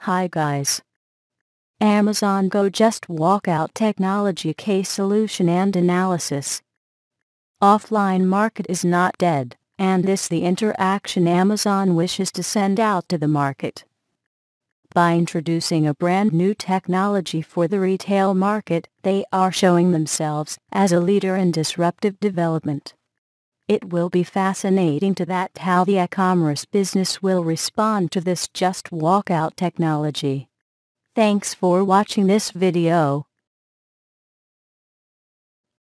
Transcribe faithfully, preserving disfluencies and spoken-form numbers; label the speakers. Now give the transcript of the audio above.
Speaker 1: Hi guys. Amazon Go Just-Walkout Technology Case Solution and Analysis. Offline market is not dead, and this the interaction Amazon wishes to send out to the market. By introducing a brand new technology for the retail market, they are showing themselves as a leader in disruptive development. It will be fascinating to that how the e-commerce business will respond to this Just-Walkout technology. Thanks for watching this video.